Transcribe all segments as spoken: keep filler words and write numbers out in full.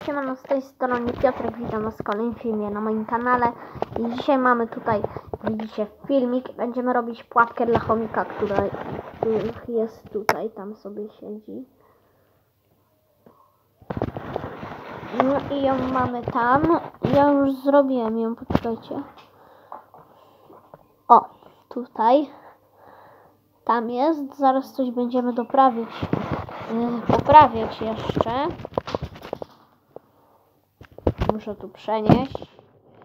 Siemano, z tej strony Piotrek, witam was w kolejnym filmie na moim kanale. I dzisiaj mamy tutaj, widzicie, filmik. Będziemy robić pułapkę dla chomika, która jest tutaj, tam sobie siedzi. No i ją mamy tam. Ja już zrobiłem ją, poczekajcie. O, tutaj. Tam jest. Zaraz coś będziemy doprawić. Yy, poprawiać jeszcze. Muszę tu przenieść.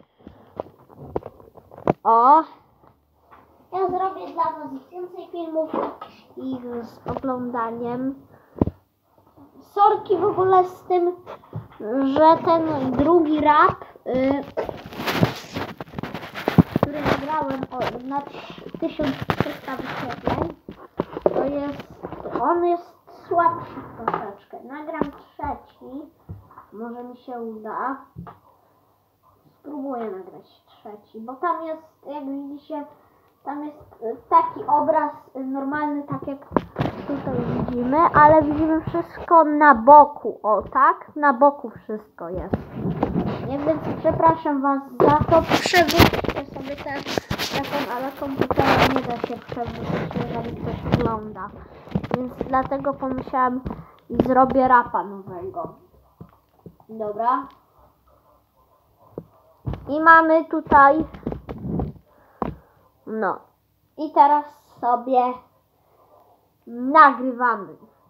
O! Ja zrobię dla was więcej filmów i z oglądaniem. Sorki w ogóle z tym, że ten drugi rap, yy, który nagrałem o, na tysiąc trzysta wyświetleń, to jest, on jest słabszy troszeczkę. Nagram trzeci. Może mi się uda. Spróbuję nagrać trzeci, bo tam jest, jak widzicie, tam jest taki obraz normalny, tak jak tutaj widzimy, ale widzimy wszystko na boku, o tak, na boku wszystko jest. Nie, więc przepraszam was za to, przewróćcie sobie ten telefon, ale komputera nie da się przewrócić, jeżeli ktoś ogląda. Więc dlatego pomyślałam i zrobię rapa nowego. Dobra. I mamy tutaj. No. I teraz sobie nagrywamy.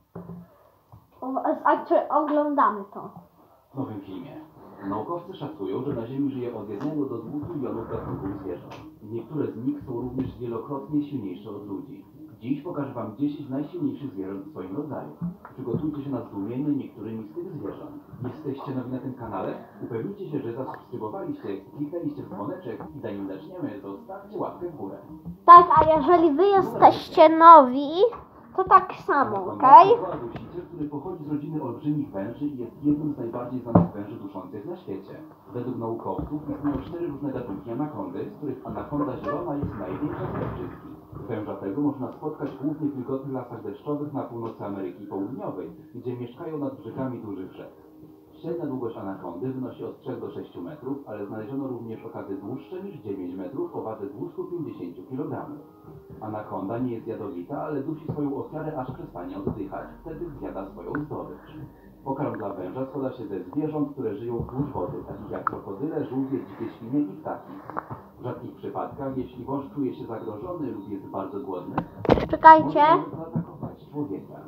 Znaczy oglądamy to. W nowym filmie. Naukowcy szacują, że na Ziemi żyje od jednego do dwóch milionów gatunków zwierząt. Niektóre z nich są również wielokrotnie silniejsze od ludzi. Dziś pokażę wam dziesięć najsilniejszych zwierząt w swoim rodzaju. Przygotujcie się na zdumienie niektórymi z tych zwierząt. Jesteście nowi na tym kanale? Upewnijcie się, że zasubskrybowaliście, kliknęliście w dzwoneczek i zanim zaczniemy, zostawcie łapkę w górę. Tak, a jeżeli wy jesteście nowi, to tak samo, okej? Okay? Dusiciel, który pochodzi z rodziny olbrzymich węży i jest jednym z najbardziej znanych węży duszących na świecie. Według naukowców istnieją cztery różne gatunki anakondy, z których anakonda zielona jest największa z tych wszystkich. Węża tego można spotkać głównie w wilgotnych lasach deszczowych na północy Ameryki Południowej, gdzie mieszkają nad brzegami dużych rzek. Średnia długość anakondy wynosi od trzech do sześciu metrów, ale znaleziono również okazy dłuższe niż dziewięć metrów o wadze dwieście pięćdziesiąt kilogramów. Anakonda nie jest jadowita, ale dusi swoją ofiarę, aż przestanie oddychać, wtedy zjada swoją zdobycz. Pokarm dla węża składa się ze zwierząt, które żyją wzdłuż wody, takich jak krokodyle, żółwie, dzikie świnie i ptaki. W rzadkich przypadkach, jeśli wąż czuje się zagrożony lub jest bardzo głodny, Czekajcie. może zaatakować człowieka.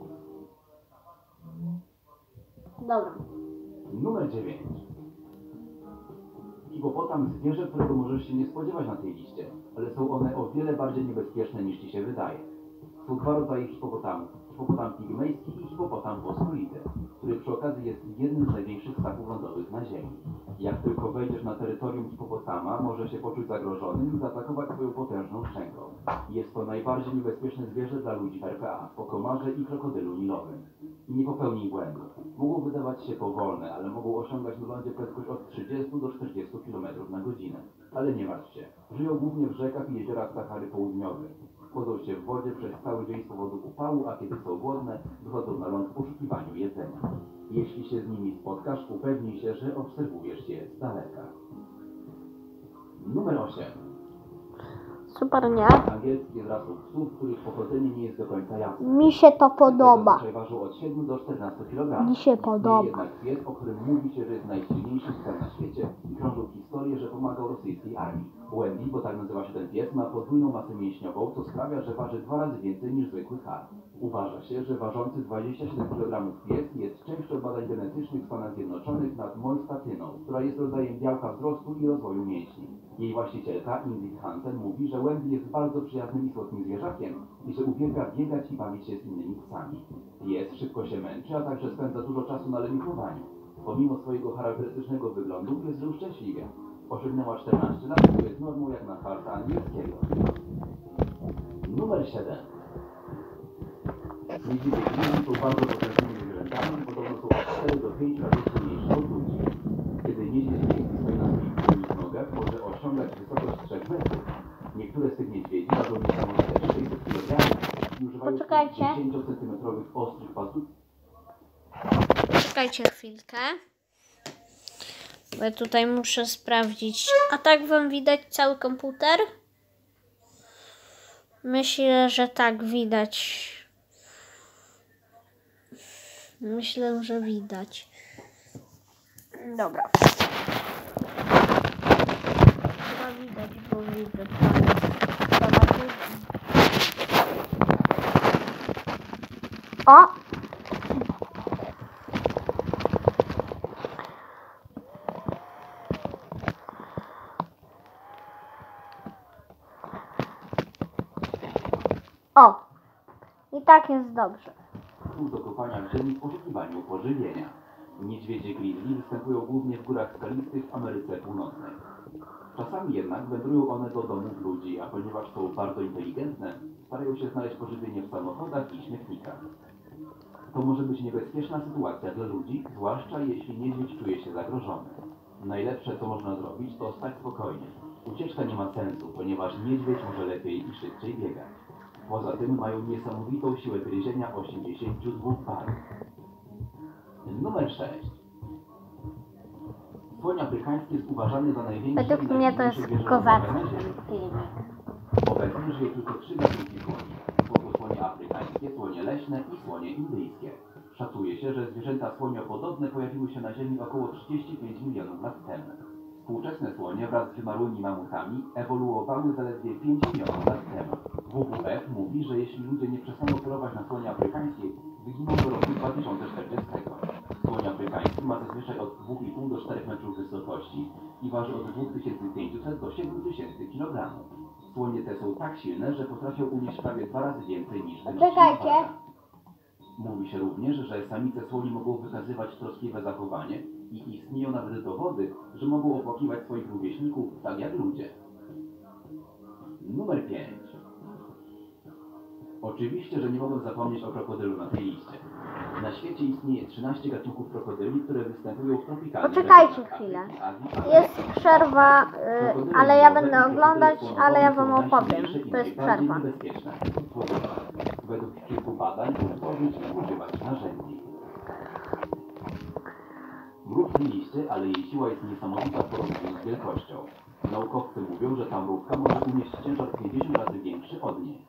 Dobra. Numer dziewięć. Hipopotam, zwierzę, którego możesz się nie spodziewać na tej liście, ale są one o wiele bardziej niebezpieczne niż ci się wydaje. Są dwa rodzaje hipopotamów. Hipopotam pigmejski i hipopotam pospolity, który przy okazji jest jednym z największych ssaków lądowych na Ziemi. Jak tylko wejdziesz na terytorium hipopotama, może się poczuć zagrożonym i zaatakować swoją potężną szczęką. Jest to najbardziej niebezpieczne zwierzę dla ludzi w R P A, po komarze i krokodylu nilowym. I nie popełnij błędu. Mogą wydawać się powolne, ale mogą osiągać na lądzie prędkość od trzydziestu do czterdziestu kilometrów na godzinę. Ale nie martw się. Żyją głównie w rzekach i jeziorach Sahary Południowej. Chłodzą się w wodzie przez cały dzień z powodu upału, a kiedy są głodne, wychodzą na ląd w poszukiwaniu jedzenia. Jeśli się z nimi spotkasz, upewnij się, że obserwujesz je z daleka. Numer osiem. Super, nie? Angielski jest rasą psów, których pochodzenie nie jest do końca jasne. Mi się to podoba. Zazwyczaj ważą od siedmiu do czternastu kilogramów. Mi się podoba. Jednak pies, o którym mówi się, że jest najsilniejszy psem na świecie i krążą historie, że pomagał rosyjskiej armii. Wendy, bo tak nazywa się ten pies, ma podwójną masę mięśniową, co sprawia, że waży dwa razy więcej niż zwykły har. Uważa się, że ważący dwadzieścia siedem kilogramów pies jest częścią badań genetycznych w Stanach Zjednoczonych nad moistatyną, która jest rodzajem białka wzrostu i rozwoju mięśni. Jej właścicielka, Ingrid Hansen, mówi, że Wendy jest bardzo przyjaznym i słodkim zwierzakiem i że uwielbia biegać i bawić się z innymi psami. Pies szybko się męczy, a także spędza dużo czasu na leniuchowaniu. Pomimo swojego charakterystycznego wyglądu pies żył szczęśliwie. Osiągnęła czternaście lat, co jest normą jak na farta angielskiego. Numer siedem. Niedźwiedzie gryzli są bardzo potężnymi zwierzętami, podobno są od czterech do pięciu razy silniejsze od ludzi. Kiedy niedźwiedź gryzli stoi na swoich tylnych nogach, może osiągać wysokość trzech metrów. Niektóre z tych niedźwiedzi ważą niesamowite sześćset kilogramów i używają dziesięciocentymetrowych ostrych pazur. Czekajcie chwilkę. Bo ja tutaj muszę sprawdzić. A tak wam widać cały komputer? Myślę, że tak widać. Myślę, że widać. Dobra. Chyba widać, bo widzę. O! O! I tak jest dobrze. Do kopania w ziemi w poszukiwaniu pożywienia. Niedźwiedzie grizzly występują głównie w górach skalistych w Ameryce Północnej. Czasami jednak wędrują one do domów ludzi, a ponieważ są bardzo inteligentne, starają się znaleźć pożywienie w samochodach i śmietnikach. To może być niebezpieczna sytuacja dla ludzi, zwłaszcza jeśli niedźwiedź czuje się zagrożony. Najlepsze, co można zrobić, to stać spokojnie. Ucieczka nie ma sensu, ponieważ niedźwiedź może lepiej i szybciej biegać. Poza tym mają niesamowitą siłę gryzienia osiemdziesięciu dwóch par. Numer sześć. Słoń afrykański jest uważany za największy Według mnie to jest kozacki filmik. Obecnie żyje tylko trzy gatunki słoni. Są to słonie afrykańskie, słonie leśne i słonie indyjskie. Szacuje się, że zwierzęta słoniopodobne pojawiły się na Ziemi około trzydzieści pięć milionów lat temu. Współczesne słonie wraz z wymarłymi mamutami ewoluowały zaledwie pięć milionów lat temu. W W F mówi, że jeśli ludzie nie przestaną polować na słonie afrykańskie, wyginą do roku dwa tysiące czterdziestego. Słoń afrykański ma zazwyczaj od dwóch i pół do czterech metrów wysokości i waży od dwa tysiące pięćset do siedem tysięcy kilogramów. Słonie te są tak silne, że potrafią unieść prawie dwa razy więcej niż ten Czekajcie. Mówi się również, że samice słoni mogą wykazywać troskliwe zachowanie i istnieją nawet dowody, że mogą opłakiwać swoich rówieśników tak jak ludzie. Numer pięć. Oczywiście, że nie mogę zapomnieć o krokodylu na tej liście. Na świecie istnieje trzynaście gatunków krokodyli, które występują w tropikalnych Poczekajcie regionach chwilę. Afryki, Azji, Jest przerwa, y, ale ja będę oglądać, ale ja wam opowiem. To jest przerwa. Według kilku badań tworzyć i używać narzędzi. Mrówki liście, ale jej siła jest niesamowita w porównaniu z wielkością. Naukowcy mówią, że ta mrówka może unieść ciężar pięćdziesiąt razy większy od niej.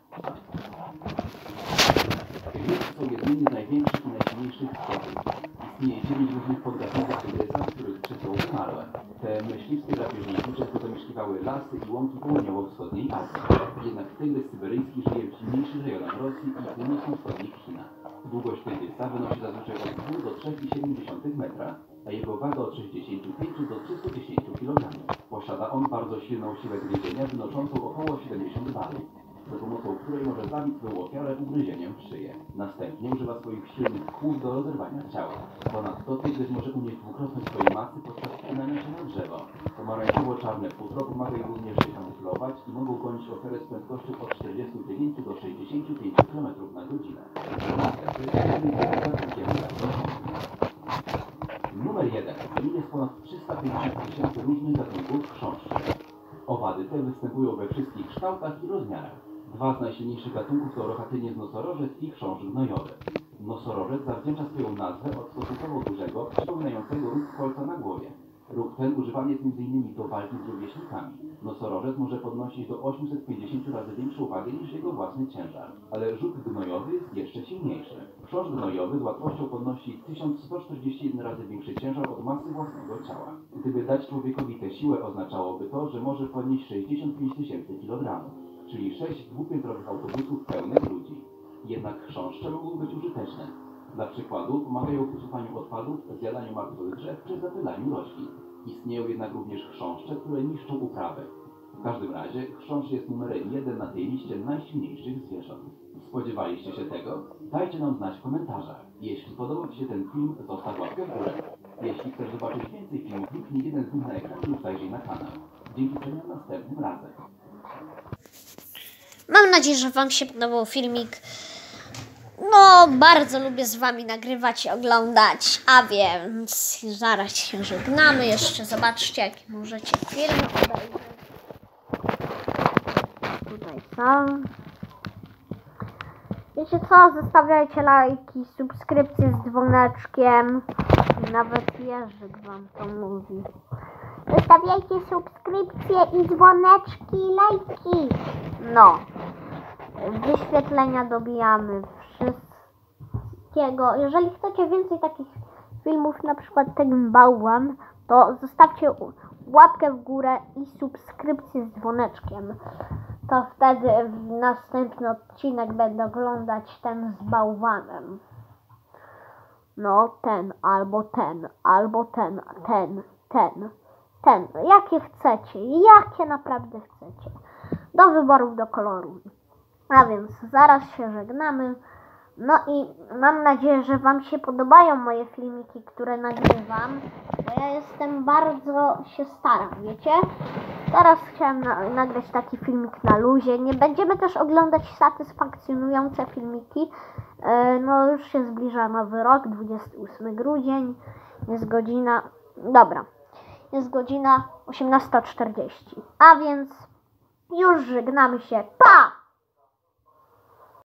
Wilki są jednymi z największych i najsilniejszych stworów. Istnieje dziewięć różnych podgatunków tygrysa, z których trzy są umarłe. Te myśliwskie drapieżniki często zamieszkiwały lasy i łąki południowo-wschodniej Azji. Jednak tygrys syberyjski żyje w zimniejszych rejonach Rosji i północno-wschodnich Chinach. Długość tygrysa wynosi zazwyczaj od dwóch do trzech przecinek siedem metra, a jego waga od sześćdziesięciu pięciu do trzystu dziesięciu kilogramów. Posiada on bardzo silną siłę gryzienia wynoszącą około siedemdziesiąt barów, za pomocą której może zabić swoją ofiarę ugryzieniem w szyję. Następnie używa swoich silnych kłów do rozerwania ciała. Ponadto tygrys może unieść dwukrotność swojej masy podczas wspinania się na drzewo. Pomarańczowo-czarne futro pomaga im również się kamuflować i mogą gonić ofiarę z prędkością od czterdziestu dziewięciu do sześćdziesięciu pięciu kilometrów na godzinę. Numer jeden. W nim jest ponad trzysta pięćdziesiąt tysięcy różnych gatunków chrząszczy. Owady te występują we wszystkich kształtach i rozmiarach. Dwa z najsilniejszych gatunków to rochatyniec nosorożec i chrząszcz gnojowy. Nosorożec zawdzięcza swoją nazwę od stosunkowo dużego, przypominającego róg kolca na głowie. Róg ten używany jest między innymi do walki z rówieśnikami. Nosorożec może podnosić do osiemset pięćdziesiąt razy większą wagę niż jego własny ciężar. Ale żuk gnojowy jest jeszcze silniejszy. Chrząszcz gnojowy z łatwością podnosi tysiąc sto czterdzieści jeden razy większy ciężar od masy własnego ciała. Gdyby dać człowiekowi tę siłę, oznaczałoby to, że może podnieść sześćdziesiąt pięć tysięcy kilogramów, czyli sześć dwupiętrowych autobusów pełnych ludzi. Jednak chrząszcze mogą być użyteczne. Dla przykładu pomagają w usuwaniu odpadów, zjadaniu martwych drzew czy zapylaniu roślin. Istnieją jednak również chrząszcze, które niszczą uprawy. W każdym razie chrząszcz jest numerem jeden na tej liście najsilniejszych zwierząt. Spodziewaliście się tego? Dajcie nam znać w komentarzach. Jeśli podobał Ci się ten film, zostaw łapkę w górę. Jeśli chcesz zobaczyć więcej filmów, kliknij jeden z nich na ekranie lub zajrzyj na kanał. Dzięki przemian następnym razem. Mam nadzieję, że Wam się podobał filmik. No, bardzo lubię z Wami nagrywać i oglądać, a więc zaraz się żegnamy. Jeszcze zobaczcie, jakie możecie filmy obejrzeć. Tutaj są. Wiecie co? Zostawiajcie lajki, subskrypcje z dzwoneczkiem. Nawet Jerzyk wam to mówi. Zostawiajcie subskrypcje i dzwoneczki, lajki. No. Wyświetlenia dobijamy wszystkiego. Jeżeli chcecie więcej takich filmów, na przykład ten bałwan, to zostawcie łapkę w górę i subskrypcję z dzwoneczkiem. To wtedy w następny odcinek będę oglądać ten z bałwanem. No, ten, albo ten, albo ten, ten, ten, ten. Jakie chcecie, jakie naprawdę chcecie. Do wyboru, do koloru. A więc zaraz się żegnamy. No i mam nadzieję, że wam się podobają moje filmiki, które nagrywam. Bo ja jestem bardzo się staram, wiecie? Teraz chciałem na, nagrać taki filmik na luzie. Nie będziemy też oglądać satysfakcjonujące filmiki. Yy, no już się zbliża nowy rok, dwudziesty ósmy grudzień. Jest godzina... Dobra. Jest godzina osiemnasta czterdzieści. A więc już żegnamy się. Pa!